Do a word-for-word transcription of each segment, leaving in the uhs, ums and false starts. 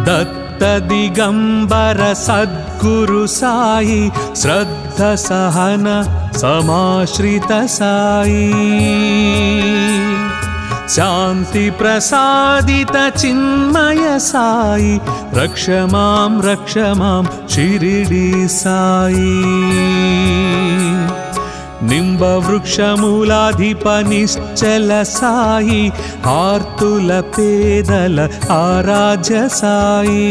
दत्त दिगंबर सद्गुरु साई श्रद्ध सहन समाश्रित साई शांति प्रसादित चिन्मय साई रक्ष मां रक्ष मां शिरिडी साई निंब वृक्ष मूलाधिप निश्चल साई आर्तुल पेदल आराध्य साई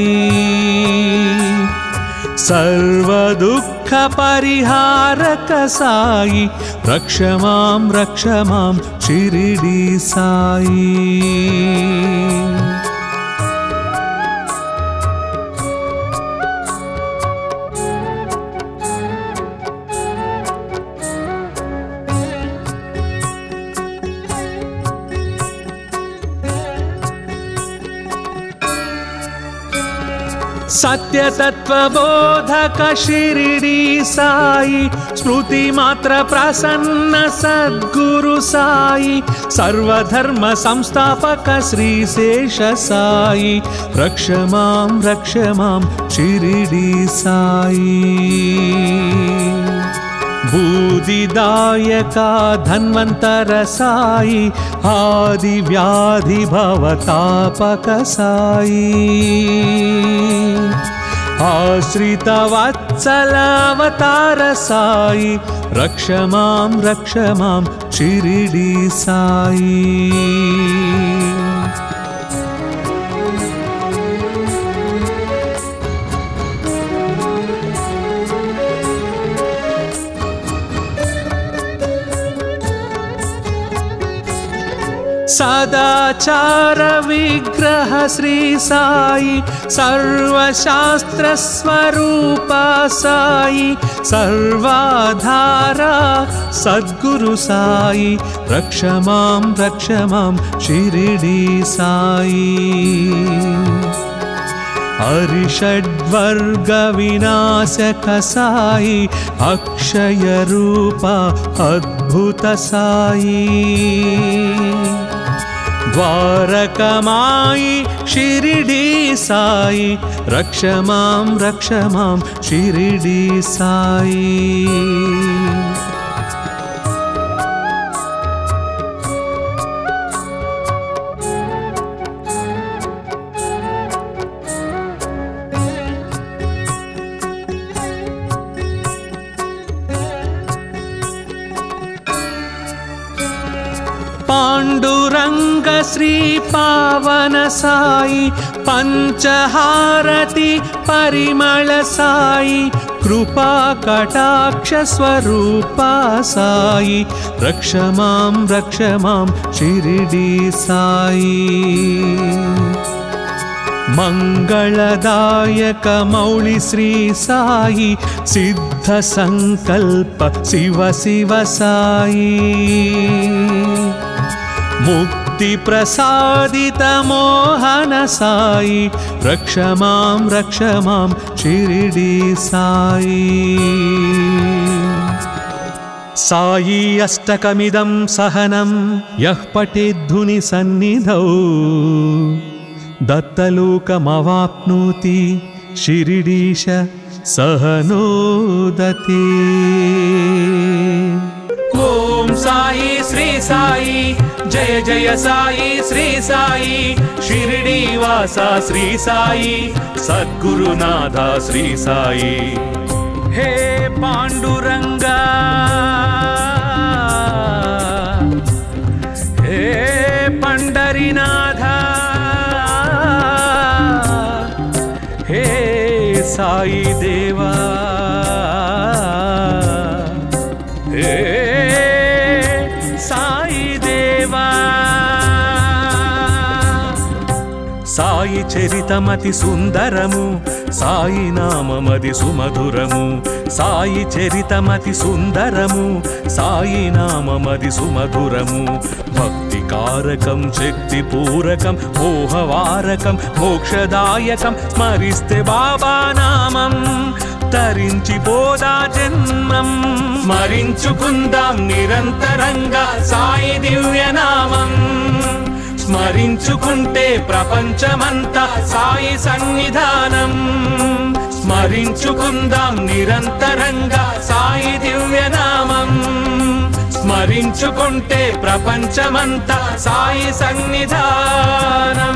सर्व दुःख परिहारक साई रक्ष मां रक्ष मां शिरिडी साई सत्य तत्व बोधक शिरिडी साई स्मृति मात्र प्रसन्न सद्गुरु साई सर्वधर्म संस्थापक श्री शेष साई रक्ष मां रक्ष मां शिरिडी साई बूदिदायका धन्वंतर साई आदि व्याधि भवतापक साई आश्रित वत्सल अवतार साई रक्ष मां रक्ष मां शिरिडी साई सदाचार विग्रह श्री साई सर्वशास्त्र स्वरूप साई सर्वाधारा सद्गुरु साई रक्ष मां रक्ष मां शिरिडी साई अरिषड्वर्ग विनाशक साई अक्षय रूप अद्भुत साई द्वारकमाई शिरिडी साई रक्ष मां रक्ष मां शिरिडी साई पांडुरंग श्री पावन साई पंचहारति परिमल साई कृपा कटाक्ष स्वरूप साई रक्ष मां रक्ष मां शिरिडी साई मंगलदायक मौली श्री साई सिद्ध संकल्प शिव शिव साई मुक्ति प्रसादित मोहन साई रक्ष मां रक्ष मां शिरिडी साई साई अष्टकमिदं सहनं यः पठेद्धुनि सन्निधौ दत्तलोकमवाप्नोति शिरिडीश सहनोदते ओम साई श्री साई जय जय साई श्री साई शिरिडी वासा श्री साई सद्गुरुनाथा श्री साई हे पांडुरंगा हे पंडरीनाथा हे साई देवा हे साई चरितमति सुंदरमु साई नाममदि सुमधुरमु साई चरितमति सुंदरमु साई नाममदि सुमधुरमु भक्ति कारकं शक्ति पूरकं मोहवारकं मोक्षदायकं स्मरिस्ते बाबा नामं तరించి పోదా జన్మం స్మరించుకుందాం నిరంతరంగా సాయి దివ్య నామం స్మరించుకుంటే ప్రపంచమంతా సాయి సన్నిధానం స్మరించుకుందాం నిరంతరంగా సాయి దివ్యనామం స్మరించుకుంటే ప్రపంచమంతా సాయి సన్నిధానం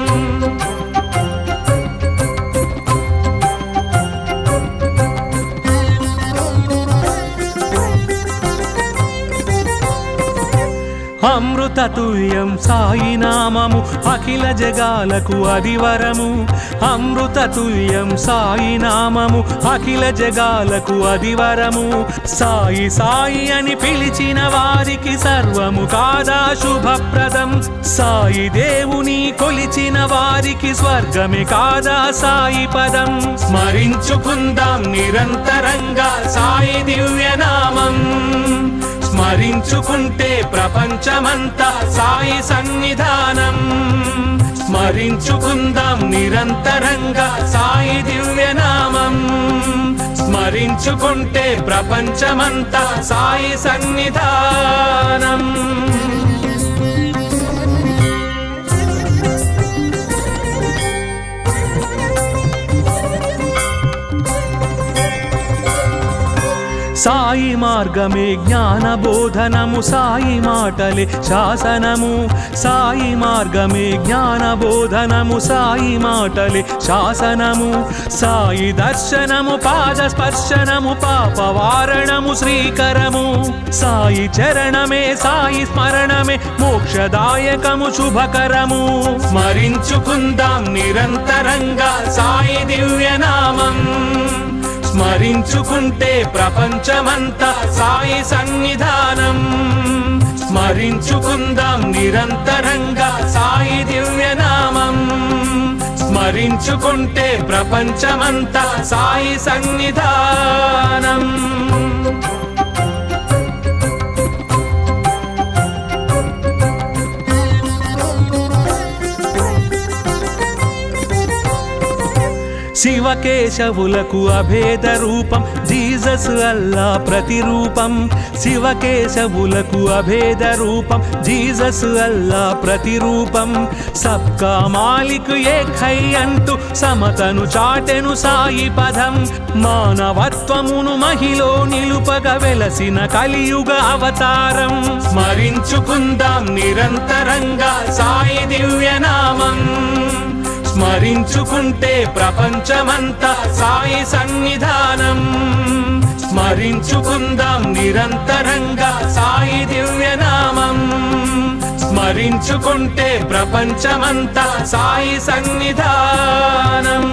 అమృతతుల్యం సాయి నామము అఖిల జగాలకు అదివరము అమృతతుల్యం సాయి నామము అఖిల జగాలకు అదివరము సాయి సాయి అని పిలిచిన వారికి సర్వము కాదా శుభప్రదం సాయి దేవుని కొలిచిన వారికి స్వర్గమే కాదా సాయి పదం స్మరించుకుందాం నిరంతరంగా సాయి దివ్యనామం స్మరించుకుంటే ప్రపంచమంతా సాయి సన్నిధానం స్మరించుకుందాం నిరంతరంగా సాయి దివ్యనామం స్మరించుకుంటే ప్రపంచమంతా సాయి సన్నిధానం సాయి మార్గమే జ్ఞాన బోధనము సాయి మాటలే శాసనము సాయి మార్గమే జ్ఞాన బోధనము సాయి మాటలే శాసనము సాయి దర్శనము పాద స్పర్శనము పాపవారణము శ్రీకరము సాయి చరణమే సాయి స్మరణమే మోక్షదాయకము శుభకరము స్మరించుకుందాం నిరంతరంగా సాయి దివ్యనామం స్మరించుకుంటే ప్రపంచమంతా సాయి సన్నిధానం స్మరించుకుందాం నిరంతరంగా సాయి దివ్యనామం స్మరించుకుంటే ప్రపంచమంతా సాయి సన్నిధానం శివకేశవులకు అభేద రూపం జీసస్ అల్లా ప్రతిరూపం శివకేశవులకు అభేద రూపం జీసస్ అల్లా ప్రతిరూపం సబ్కా మాలిక్ ఏక్ హై అంటూ సమతను చాటెను సాయి పదం మానవత్వమును మహిలో నిలుపగ వెలసిన కలియుగ అవతారం స్మరించుకుందాం నిరంతరంగా సాయి దివ్యనామం స్మరించుకుంటే ప్రపంచమంతా సాయి సన్నిధానం స్మరించుకుందాం నిరంతరంగా సాయి దివ్యనామం స్మరించుకుంటే ప్రపంచమంతా సాయి సన్నిధానం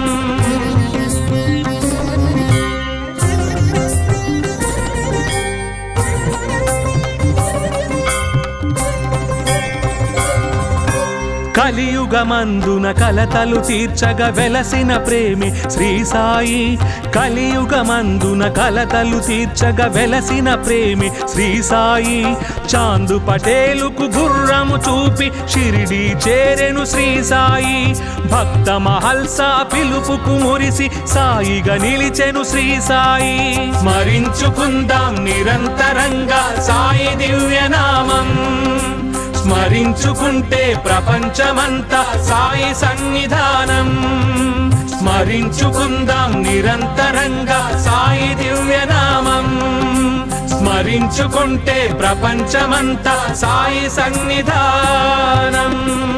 కలియుగమందున కలతలు తీర్చగా వెలసిన ప్రేమి శ్రీ సాయి కలియుగమందున కలతలు తీర్చగా వెలసిన ప్రేమి శ్రీ సాయి చాందు పటేలుకు గుర్రము చూపి షిరిడి చేరెను శ్రీ సాయి భక్త మహల్సా పిలుపుకు మురిసి సాయిగా నిలిచెను శ్రీ సాయి స్మరించుకుందాం నిరంతరంగా సాయి దివ్యనామం స్మరించుకుంటే ప్రపంచమంతా సాయి సన్నిధానం స్మరించుకుందాం నిరంతరంగా సాయి దివ్యనామం స్మరించుకుంటే ప్రపంచమంతా సాయి సన్నిధానం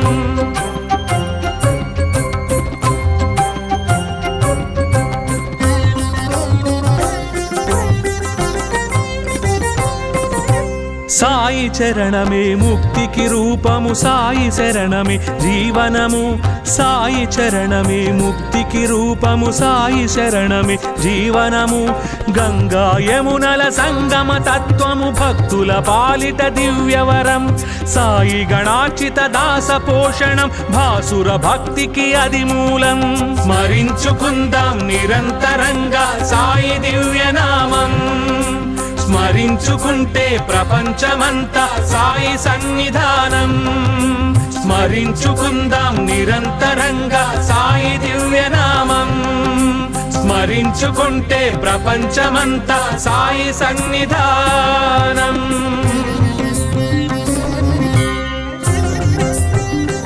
సాయి చరణమే ముక్తికి రూపము సాయి శరణమే జీవనము సాయి చరణమే ముక్తికి రూపము సాయి శరణమే జీవనము గంగా యమునల సంగమ తత్వము భక్తుల పాలిట దివ్యవరం సాయి గణార్చిత దాస పోషణం భాసుర భక్తికి అది మూలం స్మరించుకుందాం నిరంతరంగా సాయి దివ్యనామం స్మరించుకుంటే ప్రపంచమంతా సాయి సన్నిధానం స్మరించుకుందాం నిరంతరంగా సాయి దివ్యనామం స్మరించుకుంటే ప్రపంచమంతా సాయి సన్నిధానం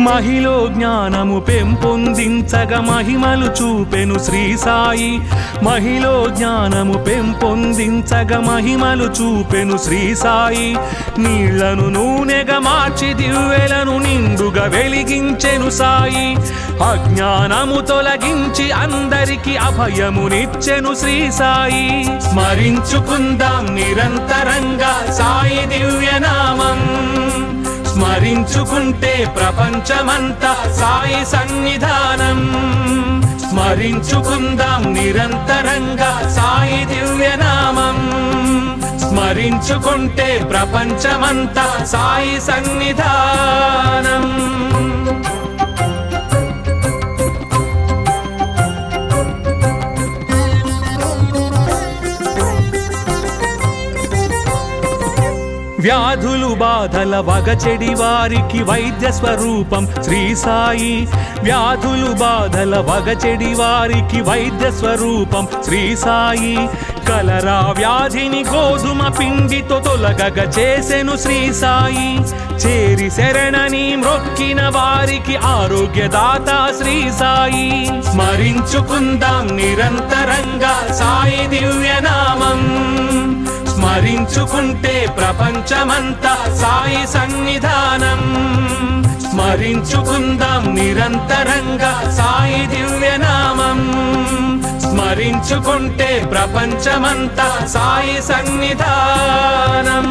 మహిలో జ్ఞానము పెంపొందించగ మహిమలు చూపెను శ్రీ సాయి మహిలో జ్ఞానము పెంపొందించగ మహిమలు చూపెను శ్రీ సాయి నీళ్లను నూనెగా మార్చి దివ్వెలను నిండుగా వెలిగించెను సాయి అజ్ఞానము తొలగించి అందరికి అభయమునిచ్చెను శ్రీ సాయి స్మరించుకుందాం నిరంతరంగా సాయి దివ్యనామం స్మరించుకుంటే ప్రపంచమంతా సాయి సన్నిధానం స్మరించుకుందాం నిరంతరంగా సాయి దివ్యనామం స్మరించుకుంటే ప్రపంచమంతా సాయి సన్నిధానం వ్యాధులు బాధల వగచెడి వారికి వైద్య స్వరూపం శ్రీ సాయి వ్యాధులు బాధల వగచెడి వారికి వైద్య స్వరూపం శ్రీ సాయి కలరా వ్యాధిని గోధుమ పిండితో తొలగగ చేసెను శ్రీ సాయి చేరి శరణని మ్రొక్కిన వారికి ఆరోగ్యదాత శ్రీ సాయి స్మరించుకుందాం నిరంతరంగా సాయి దివ్యనామం స్మరించుకుంటే ప్రపంచమంతా సాయి సన్నిధానం స్మరించుకుందాం నిరంతరంగా సాయి దివ్యనామం స్మరించుకుంటే ప్రపంచమంతా సాయి సన్నిధానం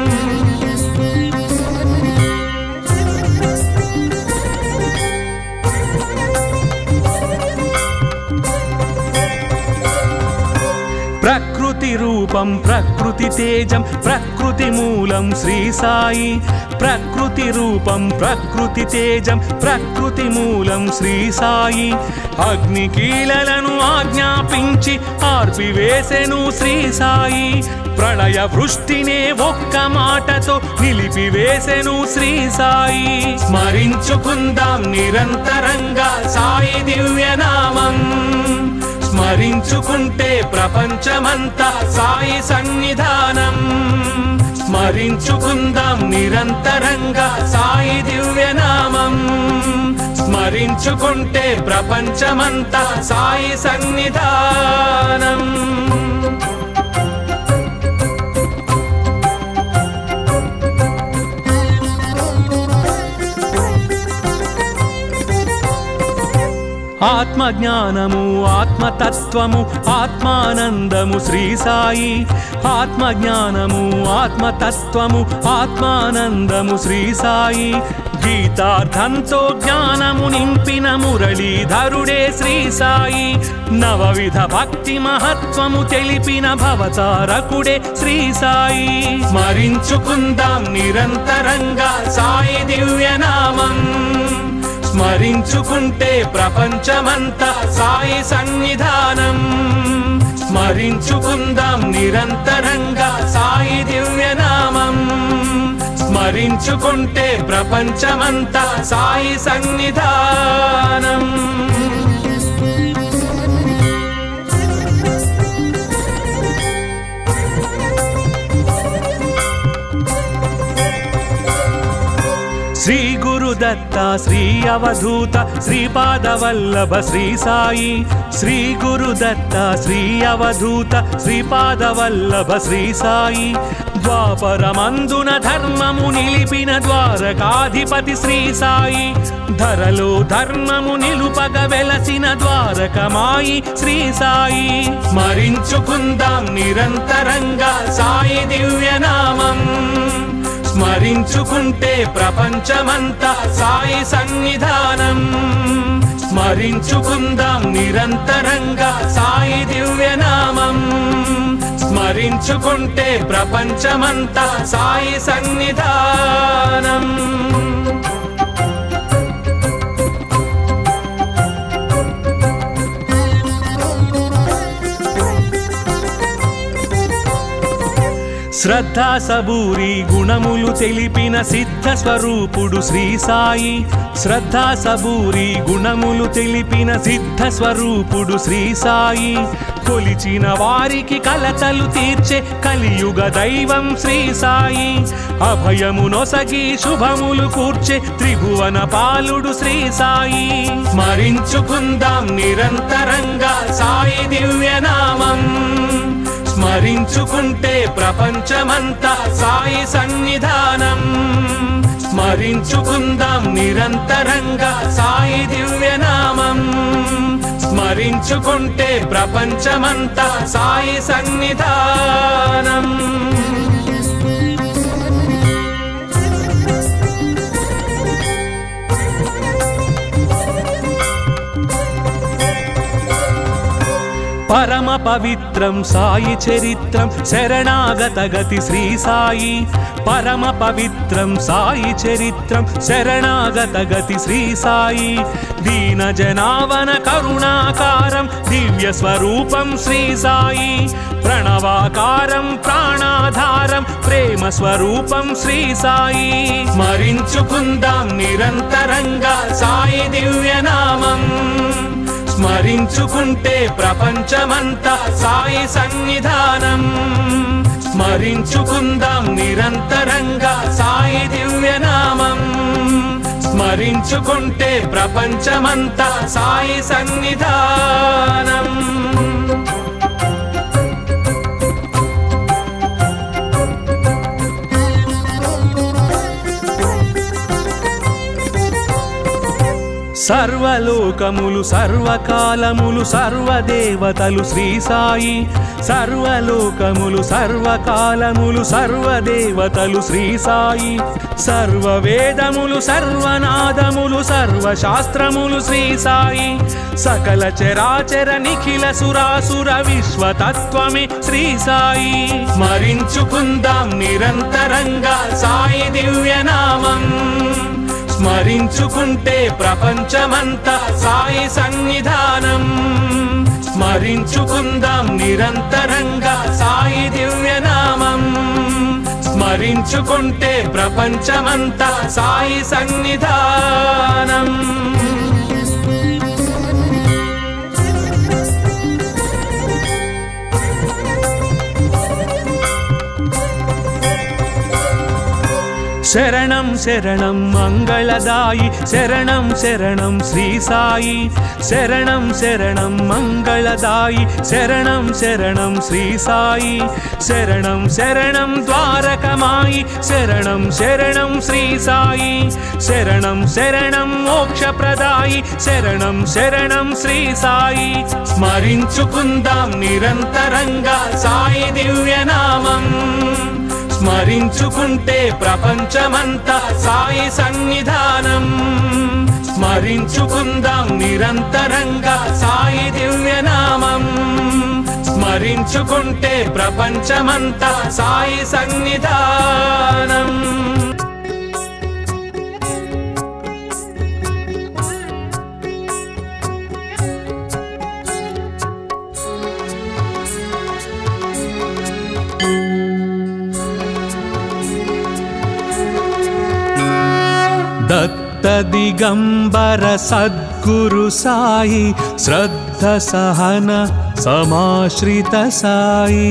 ప్రకృతి రూపం ప్రకృతి తేజం ప్రకృతి మూలం శ్రీ సాయి ప్రకృతి రూపం ప్రకృతి తేజం ప్రకృతి మూలం శ్రీ సాయి అగ్నికీలలను ఆజ్ఞాపించి ఆర్పివేసెను శ్రీ సాయి ప్రళయ వృష్టినే ఒక్క మాటతో నిలిపివేసెను శ్రీ సాయి స్మరించుకుందాం నిరంతరంగా సాయి దివ్యనామం స్మరించుకుంటే ప్రపంచమంతా సాయి సన్నిధానం స్మరించుకుందాం నిరంతరంగా సాయి దివ్యనామం స్మరించుకుంటే ప్రపంచమంతా సాయి సన్నిధానం ఆత్మజ్ఞానము ఆత్మతత్వము ఆత్మానందము శ్రీ సాయి ఆత్మజ్ఞానము ఆత్మతత్వము ఆత్మానందము శ్రీ సాయి గీతార్థంతో జ్ఞానము నింపిన మురళీధరుడే శ్రీ సాయి నవవిధ భక్తి మహత్వము తెలిపిన భవతారకుడే శ్రీ సాయి స్మరించుకుందాం నిరంతరంగా సాయి దివ్యనామం స్మరించుకుంటే ప్రపంచమంతా సాయి సన్నిధానం స్మరించుకుందాం నిరంతరంగా సాయి దివ్యనామం స్మరించుకుంటే ప్రపంచమంతా సాయి సన్నిధానం శ్రీ గురుదత్త శ్రీ అవధూత శ్రీపాదవల్లభ శ్రీ సాయి శ్రీ గురుదత్త శ్రీ అవధూత శ్రీపాదవల్లభ శ్రీ సాయి ద్వాపరమందున ధర్మము నిలిపిన ద్వారకాధిపతి శ్రీ సాయి ధరలో ధర్మము నిలుపగ వెలసిన ద్వారకమాయి శ్రీ సాయి స్మరించుకుందాం నిరంతరంగా సాయి దివ్యనామం స్మరించుకుంటే ప్రపంచమంతా సాయి సన్నిధానం స్మరించుకుందాం నిరంతరంగా సాయి దివ్యనామం స్మరించుకుంటే ప్రపంచమంతా సాయి సన్నిధానం శ్రద్ధా సబూరి గుణములు తెలిపిన సిద్ధ స్వరూపుడు శ్రీ సాయి. శ్రద్ధా సబూరి గుణములు తెలిపిన సిద్ధ స్వరూపుడు శ్రీ సాయి. కొలిచిన వారికి కలతలు తీర్చే కలియుగ దైవం శ్రీ సాయి. అభయము నొసగి శుభములు కూర్చే త్రిభువన పాలుడు శ్రీ సాయి. స్మరించుకుందాం నిరంతరంగా సాయి దివ్యనామం. స్మరించుకుంటే ప్రపంచమంతా సాయి సన్నిధానం. స్మరించుకుందాం నిరంతరంగా సాయి దివ్యనామం. స్మరించుకుంటే ప్రపంచమంతా సాయి సన్నిధానం. పరమ పవిత్రం సాయి చరిత్రం శరణాగత గతి శ్రీ సాయి. పరమ పవిత్రం సాయి చరిత్రం శరణాగత గతి శ్రీ సాయి. దీన జనావన కరుణాకారం దివ్య స్వరూపం శ్రీ సాయి. ప్రణవాకారం ప్రాణాధారం ప్రేమ స్వరూపం శ్రీ సాయి. స్మరించుకుందాం నిరంతరంగా సాయి దివ్యనామం. స్మరించుకుంటే ప్రపంచమంతా సాయి సన్నిధానం. స్మరించుకుందాం నిరంతరంగా సాయి దివ్యనామం. స్మరించుకుంటే ప్రపంచమంతా సాయి సన్నిధానం. సర్వలోకములు సర్వకాలములు సర్వదేవతలు శ్రీ సాయి. సర్వలోకములు సర్వకాలములు సర్వదేవతలు శ్రీ సాయి. సర్వవేదములు సర్వనాదములు సర్వశాస్త్రములు శ్రీ సాయి. సకల చరాచర నిఖిల సురాసుర విశ్వతత్వమే శ్రీ సాయి. స్మరించుకుందాం నిరంతరంగా సాయి దివ్యనామం. స్మరించుకుంటే ప్రపంచమంతా సాయి సన్నిధానం. స్మరించుకుందాం నిరంతరంగా సాయి దివ్యనామం. స్మరించుకుంటే ప్రపంచమంతా సాయి సన్నిధానం. శరణం శరణం మంగళదాయి శరణం శరణం శ్రీ సాయి. శరణం శరణం మంగళదాయి శరణం శరణం శ్రీ సాయి. శరణం శరణం ద్వారకమాయి శరణం శరణం శ్రీ సాయి. శరణం శరణం మోక్షప్రదాయి శరణం శరణం శ్రీ సాయి. స్మరించుకుందాం నిరంతరంగా సాయి దివ్యనామం. స్మరించుకుంటే ప్రపంచమంతా సాయి సన్నిధానం. స్మరించుకుందాం నిరంతరంగా సాయి దివ్యనామం. స్మరించుకుంటే ప్రపంచమంతా సాయి సన్నిధానం. దత్త దిగంబర సద్గురు సాయి శ్రద్ధ సహన సమాశ్రిత సాయి.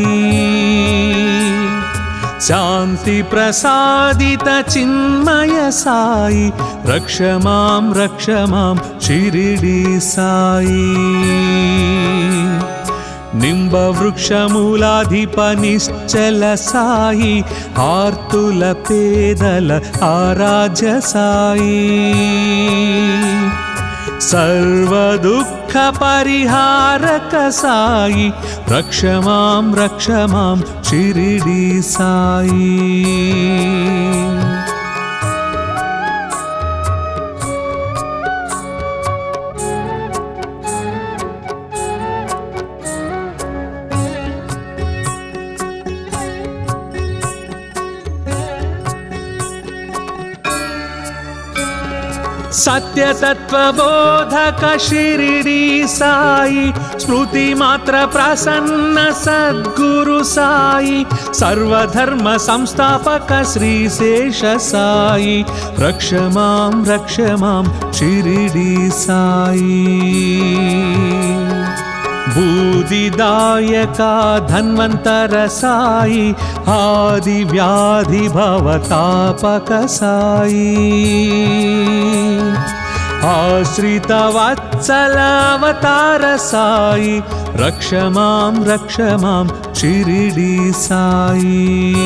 శాంతి ప్రసాదిత చిన్మయ సాయి రక్ష మాం రక్ష మాం షిరిడి సాయి. నింబ వృక్షమూలాధిప నిశ్చల సాయి ఆర్తుల పేదల ఆరాధ్య సాయి. సర్వ దుఃఖ పరిహారక సాయి రక్ష మాం రక్ష మాం షిరిడి సాయి. सत्यतत्त्वबोधक शिरिडी साई स्मृति मात्र प्रसन्न सद्गुरु साई सर्वधर्म संस्थापक श्री शेष साई रक्ष मां रक्ष मां शिरिडी साई बूदिदायका धन्वंतर साई आदि व्याधि भवतापक साई आश्रित वत्सल अवतार साई रक्ष मां रक्ष मां शिरिडी साई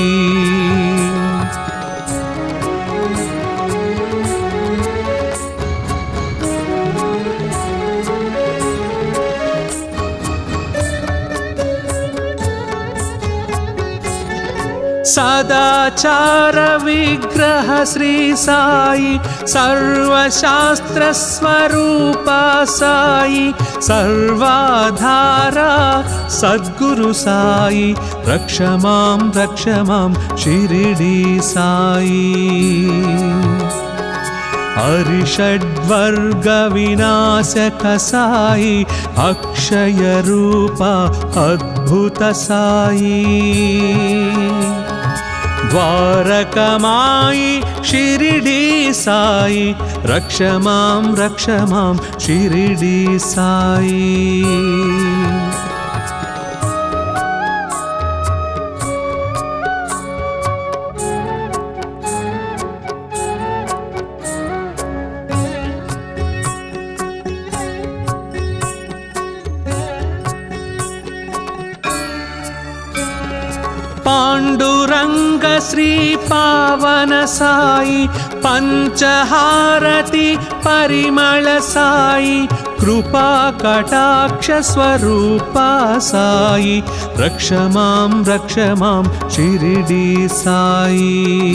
सदाचार विग्रह श्री साई सर्वशास्त्र स्वरूप साई सर्वाधारा सद्गुरु साई रक्ष मां रक्ष मां शिरिडी साई अरिषड्वर्ग विनाशक साई अक्षय रूप अद्भुत साई द्वारकमाई शिरिडी साई रक्ष मां रक्ष मां शिरिडी साई पांडुरंग श्री पावन साई पंचहारति परिमल साई कृपा कटाक्ष स्वरूप साई रक्ष मां रक्ष मां शिरिडी साई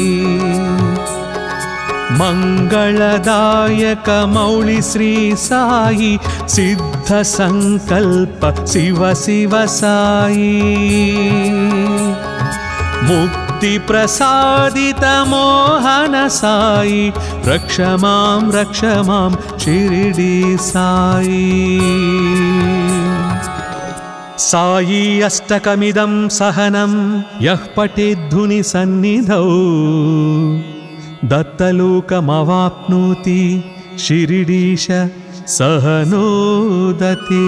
मंगलदायक मौली श्री साई सिद्ध संकल्प शिव शिव साई मुक्ति प्रसादित मोहन साई रक्ष मां रक्ष मां शिरिडी साई साई अष्टकमिदं सहनं यः पठेद्धुनि सन्निधौ दत्तलोकमवाप्नोति शिरिडीश सहनोदते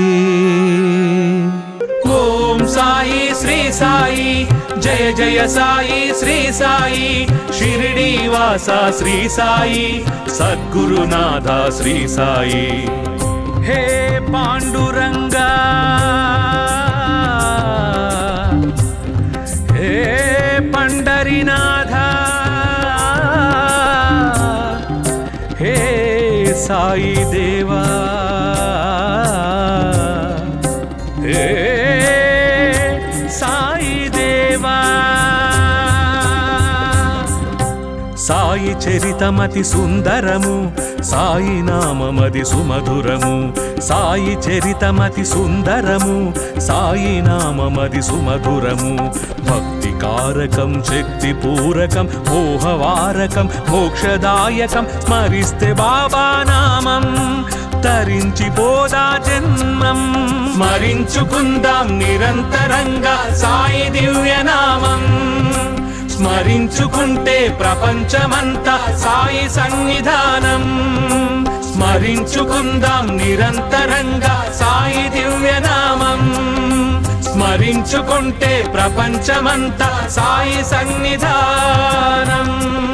ओम साई श्री साई जय जय साई श्री साई शिरिडी वासा श्री साई सद्गुरुनाथा श्री साई हे पांडुरंगा हे पंडरीनाथा हे साई देवा हे साई चरितमति सुंदरमु साई नाममदि सुमधुरमु साई चरितमति सुंदरमु साई नाममदि सुमधुरमु भक्तिकारकं शक्तिपूरकं मोहवारकं मोक्षदायकं स्मरिस्ते बाबा नामं तరించి పోదా జన్మం స్మరించుకుందాం నిరంతరంగా సాయి దివ్యనామం స్మరించుకుంటే ప్రపంచమంతా సాయి సన్నిధానం స్మరించుకుందాం నిరంతరంగా సాయి దివ్యనామం స్మరించుకుంటే ప్రపంచమంతా సాయి సన్నిధానం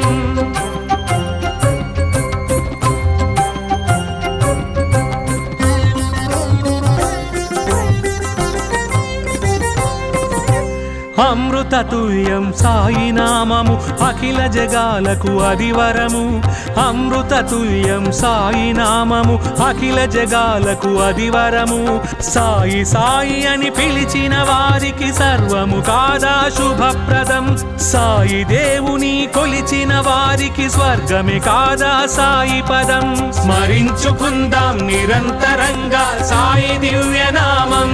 అమృతతుల్యం సాయి నామము అఖిల జగాలకు అదివరము అమృతతుల్యం సాయి నామము అఖిల జగాలకు అదివరము సాయి సాయి అని పిలిచిన వారికి సర్వము కాదా శుభప్రదం సాయి దేవుని కొలిచిన వారికి స్వర్గమే కాదా సాయి పదం స్మరించుకుందాం నిరంతరంగా సాయి దివ్యనామం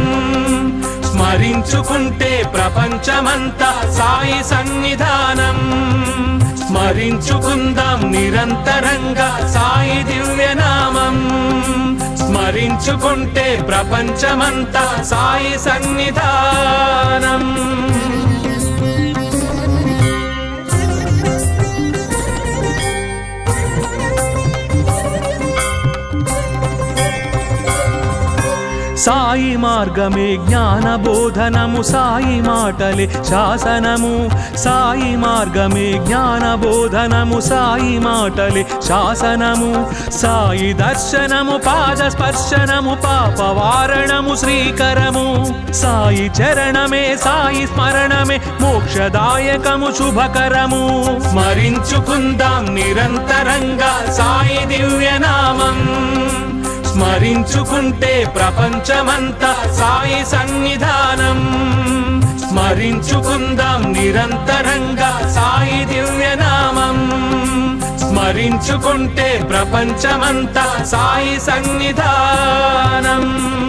స్మరించుకుంటే ప్రపంచమంతా సాయి సన్నిధానం స్మరి స్మరించుకుందాం నిరంతరంగా సాయి దివ్యనామం స్మరించుకుంటే ప్రపంచమంతా సాయి సన్నిధానం సాయి మార్గమే జ్ఞాన బోధనము సాయి మాటలే శాసనము సాయి మార్గమే జ్ఞాన బోధనము సాయి మాటలే శాసనము సాయి దర్శనము పాద స్పర్శనము పాపవారణము శ్రీకరము సాయి చరణమే సాయి స్మరణమే మోక్షదాయకము శుభకరము స్మరించుకుందాం నిరంతరంగా సాయి దివ్యనామం స్మరించుకుంటే ప్రపంచమంతా సాయి సన్నిధానం స్మరించుకుందాం నిరంతరంగా సాయి దివ్యనామం స్మరించుకుంటే ప్రపంచమంతా సాయి సన్నిధానం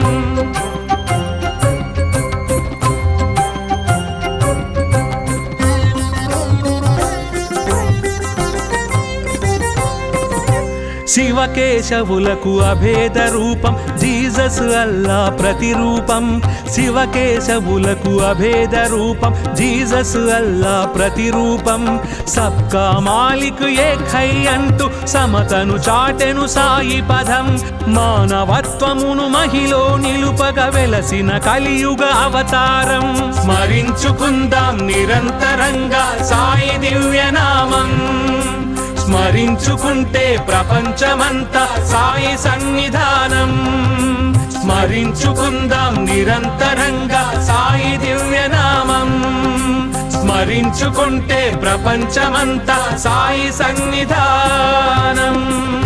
శివకేశవులకు అభేద రూపం జీసస్ అల్లా ప్రతిరూపం శివకేశవులకు అభేద రూపం జీసస్ అల్లా ప్రతిరూపం సబ్కా మాలిక్ ఏక్ హై అంటూ సమతను చాటెను సాయి పదం మానవత్వమును మహిలో నిలుపగ వెలసిన కలియుగ అవతారం స్మరించుకుందాం నిరంతరంగా సాయి దివ్యనామం స్మరించుకుంటే ప్రపంచమంతా సాయి సన్నిధానం స్మరించుకుందాం నిరంతరంగా సాయి దివ్యనామం స్మరించుకుంటే ప్రపంచమంతా సాయి సన్నిధానం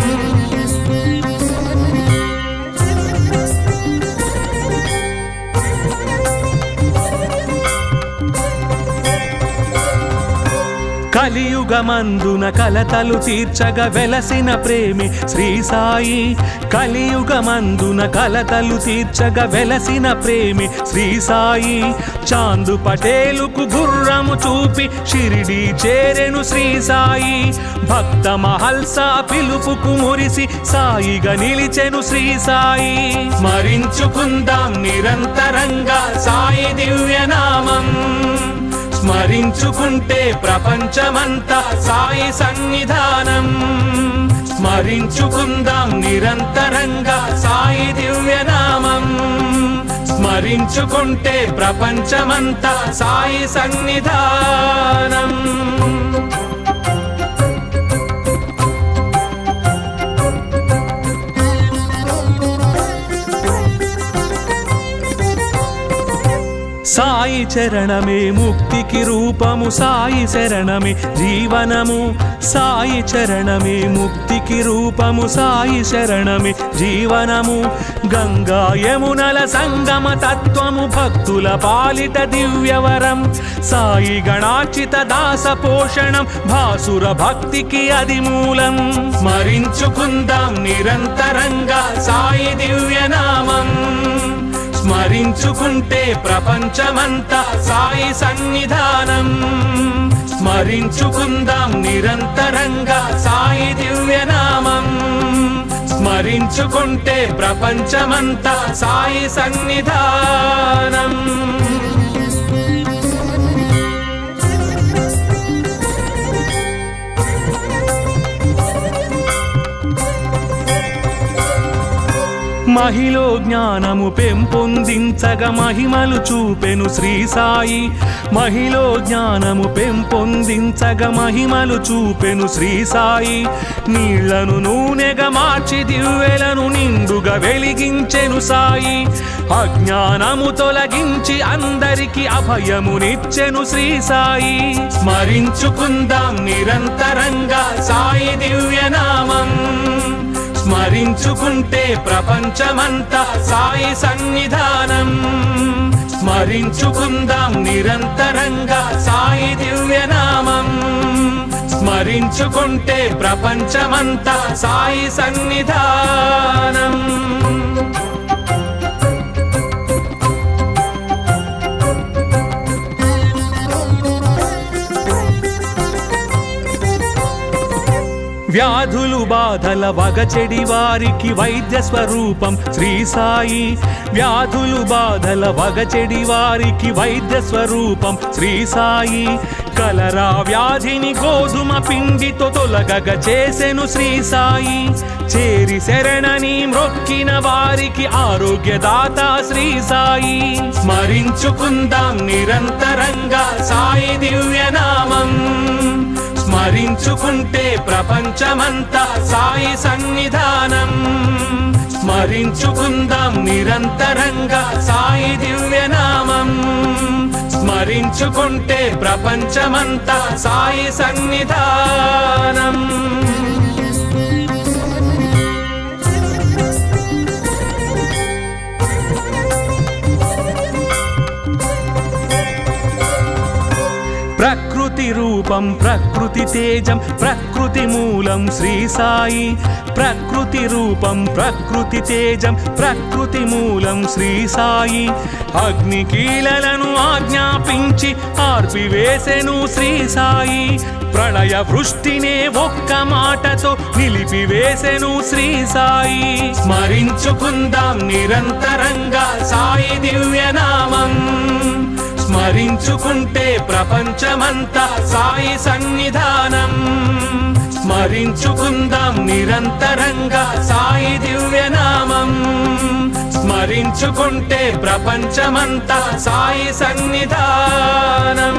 కలియుగమందున కలతలు తీర్చగా వెలసిన ప్రేమి శ్రీ సాయి కలియుగమందున కలతలు తీర్చగా వెలసిన ప్రేమి శ్రీ సాయి చాందు పటేలుకు గుర్రము చూపి షిరిడి చేరెను శ్రీ సాయి భక్త మహల్సా పిలుపుకు మురిసి సాయిగా నిలిచెను శ్రీ సాయి స్మరించుకుందాం నిరంతరంగా సాయి దివ్యనామం స్మరించుకుంటే ప్రపంచమంతా సాయి సన్నిధానం స్మరించుకుందాం నిరంతరంగా సాయి దివ్యనామం స్మరించుకుంటే ప్రపంచమంతా సాయి సన్నిధానం సాయి చరణమే ముక్తికి రూపము సాయి శరణమే జీవనము సాయి చరణమే ముక్తికి రూపము సాయి శరణమే జీవనము గంగా యమునల సంగమ తత్వము భక్తుల పాలిట దివ్యవరం సాయి గణార్చిత దాస పోషణం భాసుర భక్తికి అది మూలం స్మరించుకుందాం నిరంతరంగా సాయి దివ్యనామం స్మరించుకుంటే ప్రపంచమంతా సాయి సన్నిధానం స్మరించుకుందాం నిరంతరంగా సాయి దివ్యనామం స్మరించుకుంటే ప్రపంచమంతా సాయి సన్నిధానం మహిలో జ్ఞానము పెంపొందించగా మహిమలు చూపెను శ్రీ సాయి మహిలో జ్ఞానము పెంపొందించగా మహిమలు చూపెను శ్రీ సాయి నీళ్లను నూనెగా మార్చి దివ్వెలను నిండుగా వెలిగించెను సాయి అజ్ఞానము తొలగించి అందరికి అభయమునిచ్చెను శ్రీ సాయి స్మరించుకుందాం నిరంతరంగా సాయి దివ్యనామం స్మరించుకుంటే ప్రపంచమంతా సాయి సన్నిధానం స్మరించుకుందాం నిరంతరంగా సాయి దివ్యనామం స్మరించుకుంటే ప్రపంచమంతా సాయి సన్నిధానం వ్యాధులు బాధల వగచెడి వారికి వైద్య స్వరూపం శ్రీ సాయి. వ్యాధులు బాధల వగచెడి వారికి వైద్య స్వరూపం శ్రీ సాయి. కలరా వ్యాధిని గోధుమ పిండితో తొలగగ చేసెను శ్రీ సాయి. చేరి శరణని మ్రొక్కిన వారికి ఆరోగ్యదాత శ్రీ సాయి. స్మరించుకుందాం నిరంతరంగా సాయి దివ్యనామం. స్మరించుకుంటే ప్రపంచమంతా సాయి సన్నిధానం. స్మరించుకుందాం నిరంతరంగా సాయి దివ్యనామం. స్మరించుకుంటే ప్రపంచమంతా సాయి సన్నిధానం. ప్రకృతి రూపం ప్రకృతి తేజం ప్రకృతి మూలం శ్రీ సాయి. ప్రకృతి రూపం ప్రకృతి తేజం ప్రకృతి మూలం శ్రీ సాయి. అగ్నికీలలను ఆజ్ఞాపించి ఆర్పివేసెను శ్రీ సాయి. ప్రళయ వృష్టినే ఒక్క మాటతో నిలిపివేసెను శ్రీ సాయి. స్మరించుకుందాం నిరంతరంగా సాయి దివ్యనామం. స్మరించుకుంటే ప్రపంచమంతా సాయి సన్నిధానం. స్మరించుకుందాం నిరంతరంగా సాయి దివ్యనామం. స్మరించుకుంటే ప్రపంచమంతా సాయి సన్నిధానం.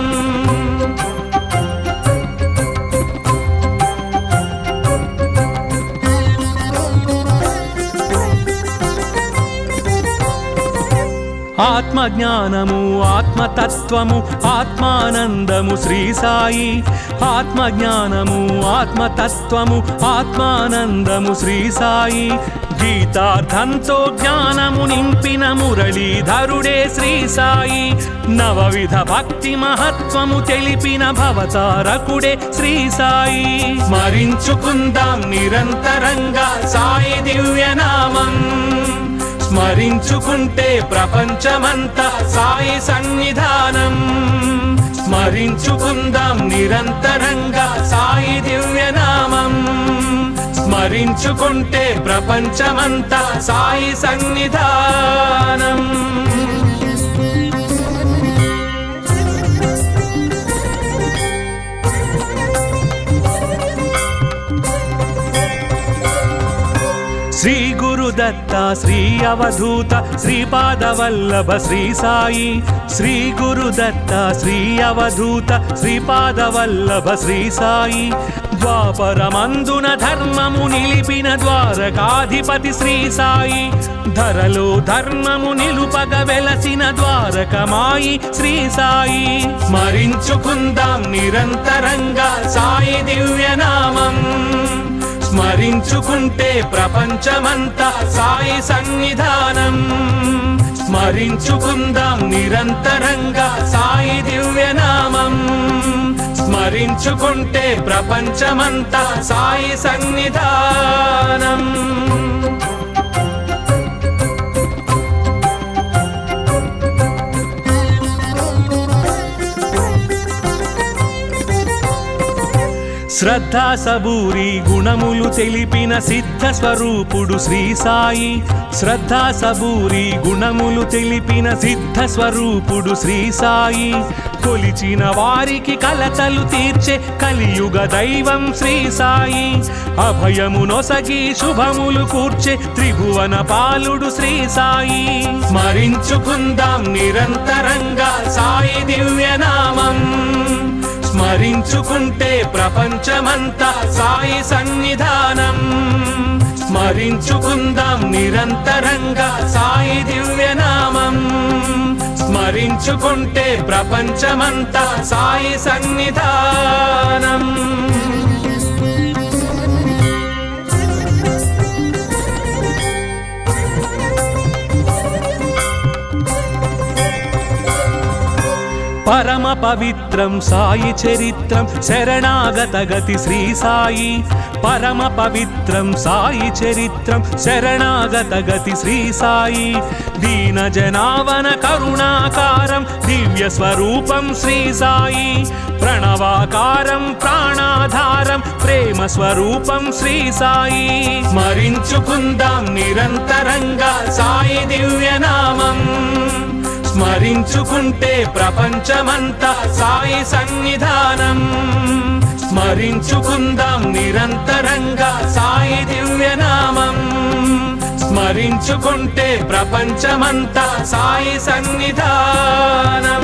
ఆత్మజ్ఞానము ఆత్మతత్వము ఆత్మానందము శ్రీ సాయి. ఆత్మజ్ఞానము ఆత్మతత్వము ఆత్మానందము శ్రీ సాయి. గీతార్థంతో జ్ఞానము నింపిన మురళీధరుడే శ్రీ సాయి. నవవిధ భక్తి మహత్వము తెలిపిన భవతారకుడే శ్రీ సాయి. స్మరించుకుందాం నిరంతరంగా సాయి దివ్యనామం. స్మరించుకుంటే ప్రపంచమంతా సాయి సన్నిధానం. స్మరించుకుందాం నిరంతరంగా సాయి దివ్యనామం. స్మరించుకుంటే ప్రపంచమంతా సాయి సన్నిధానం. శ్రీ గురుదత్త శ్రీ అవధూత శ్రీపాదవల్లభ శ్రీ సాయి. శ్రీ గురుదత్త శ్రీ అవధూత శ్రీపాదవల్లభ శ్రీ సాయి. ద్వాపరమందున ధర్మము నిలిపిన ద్వారకాధిపతి శ్రీ సాయి. ధరలో ధర్మము నిలుపగ వెలసిన ద్వారకమాయి శ్రీ సాయి. స్మరించుకుందాం నిరంతరంగా సాయి దివ్యనామం. స్మరించుకుంటే ప్రపంచమంతా సాయి సన్నిధానం. స్మరించుకుందాం నిరంతరంగా సాయి దివ్యనామం. స్మరించుకుంటే ప్రపంచమంతా సాయి సన్నిధానం. శ్రద్ధా సబూరి గుణములు తెలిపిన సిద్ధ స్వరూపుడు శ్రీ సాయి. శ్రద్ధా సబూరి గుణములు తెలిపిన సిద్ధ స్వరూపుడు శ్రీ సాయి. కొలిచిన వారికి కలతలు తీర్చే కలియుగ దైవం శ్రీ సాయి. అభయము నొసగి శుభములు కూర్చే త్రిభువన పాలుడు శ్రీ సాయి. స్మరించుకుందాం నిరంతరంగా సాయి దివ్యనామం. స్మరించుకుంటే ప్రపంచమంతా సాయి సన్నిధానం. స్మరించుకుందాం నిరంతరంగా సాయి దివ్యనామం. స్మరించుకుంటే ప్రపంచమంతా సాయి సన్నిధానం. పరమ పవిత్రం సాయి చరిత్రం శరణాగత గతి శ్రీ సాయి. పరమ పవిత్రం సాయి చరిత్రం శరణాగత గతి శ్రీ సాయి. దీన జనావన కరుణాకారం దివ్య స్వరూపం శ్రీ సాయి. ప్రణవాకారం ప్రాణా ప్రేమాధారం ప్రేమ స్వరూపం శ్రీ సాయి. స్మరించుకుందాం నిరంతరంగా సాయి దివ్యనామం. స్మరించుకుంటే ప్రపంచమంతా సాయి సన్నిధానం. స్మరించుకుందాం నిరంతరంగా సాయి దివ్యనామం. స్మరించుకుంటే ప్రపంచమంతా సాయి సన్నిధానం.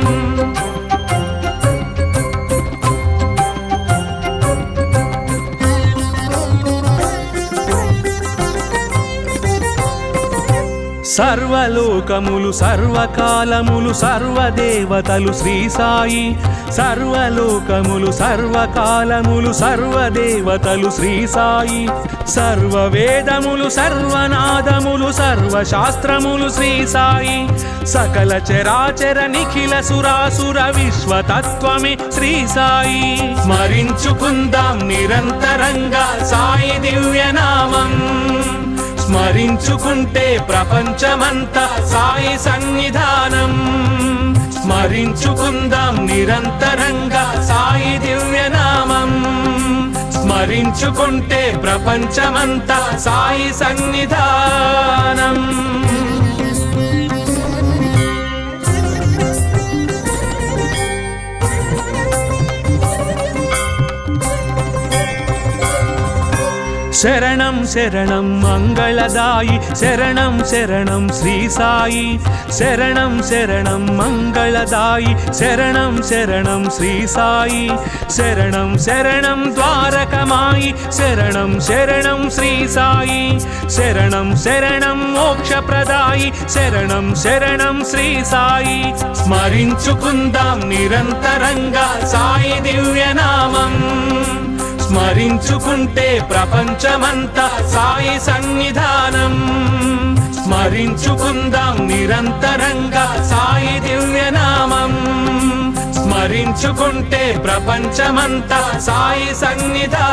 సర్వలోకములు సర్వకాలములు సర్వదేవతలు శ్రీ సాయి. సర్వలోకములు సర్వకాలములు సర్వదేవతలు శ్రీ సాయి. సర్వవేదములు సర్వనాదములు సర్వశాస్త్రములు శ్రీ సాయి. సకల చరాచర నిఖిల సురాసుర విశ్వతత్వమే శ్రీ సాయి. స్మరించుకుందాం నిరంతరంగా సాయి దివ్యనామం. స్మరించుకుంటే ప్రపంచమంతా సాయి సన్నిధానం. స్మరించుకుందాం నిరంతరంగా సాయి దివ్యనామం. స్మరించుకుంటే ప్రపంచమంతా సాయి సన్నిధానం. శరణం శరణం మంగళదాయి శరణం శరణం శ్రీ సాయి. శరణం శరణం మంగళదాయి శరణం శరణం శ్రీ సాయి. శరణం శరణం ద్వారకమాయి శరణం శరణం శ్రీ సాయి. శరణం శరణం మోక్షప్రదాయి శరణం శరణం శ్రీ సాయి. స్మరించుకుందాం నిరంతరంగా సాయి దివ్యనామం. స్మరించుకుంటే ప్రపంచమంతా సాయి సన్నిధానం. స్మరించుకుందాం నిరంతరంగా సాయి దివ్యనామం. స్మరించుకుంటే ప్రపంచమంతా సాయి సన్నిధానం.